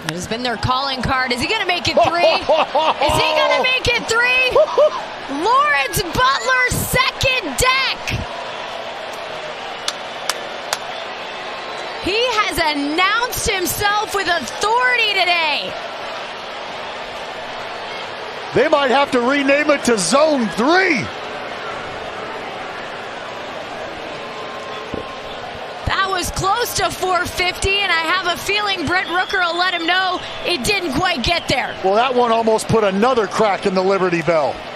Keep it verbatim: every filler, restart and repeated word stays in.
It has been their calling card. Is he going to make it three? Is he going to make it three? Lawrence Butler, second deck. He has announced himself with authority today. They might have to rename it to Zone three. That was close to four fifty, and I have a feeling Brent Rooker will let him know it didn't quite get there. Well, that one almost put another crack in the Liberty Bell.